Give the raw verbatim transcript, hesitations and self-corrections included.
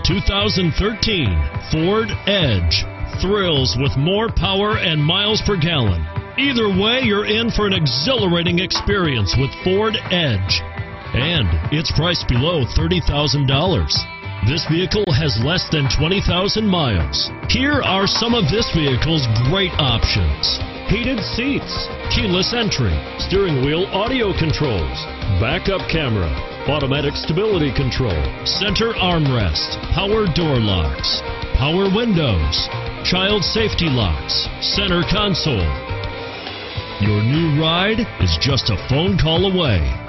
two thousand thirteen Ford Edge. Thrills with more power and miles per gallon. Either way, you're in for an exhilarating experience with Ford Edge. And it's priced below thirty thousand dollars. This vehicle has less than twenty thousand miles. Here are some of this vehicle's great options: heated seats, keyless entry, steering wheel audio controls, backup camera, automatic stability control, center armrest, power door locks, power windows, child safety locks, center console. Your new ride is just a phone call away.